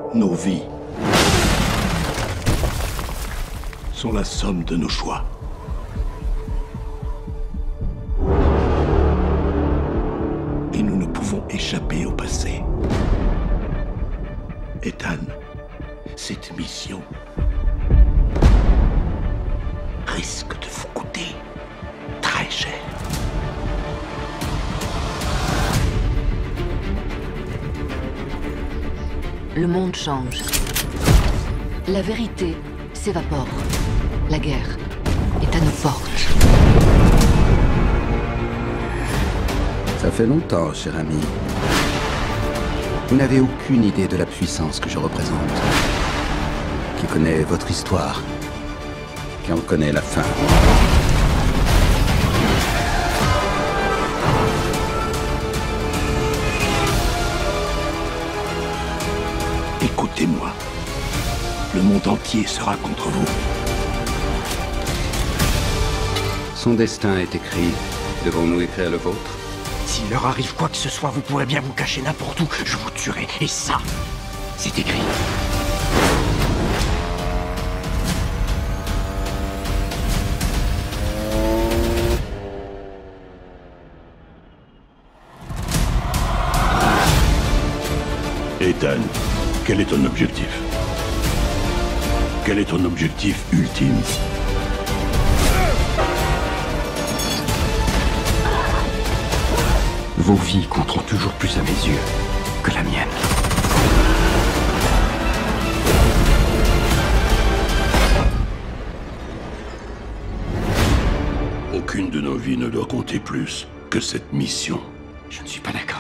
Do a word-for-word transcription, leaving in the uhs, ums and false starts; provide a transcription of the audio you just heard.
Nos vies sont la somme de nos choix. Et nous ne pouvons échapper au passé. Ethan, cette mission risque de vous coûter très cher. Le monde change. La vérité s'évapore. La guerre est à nos portes. Ça fait longtemps, cher ami. Vous n'avez aucune idée de la puissance que je représente. Qui connaît votre histoire, qui en connaît la fin. Écoutez-moi. Le monde entier sera contre vous. Son destin est écrit. Devons-nous écrire le vôtre? S'il leur arrive quoi que ce soit, vous pourrez bien vous cacher n'importe où. Je vous tuerai. Et ça, c'est écrit. Ethan, quel est ton objectif? Quel est ton objectif ultime? Vos vies compteront toujours plus à mes yeux que la mienne. Aucune de nos vies ne doit compter plus que cette mission. Je ne suis pas d'accord.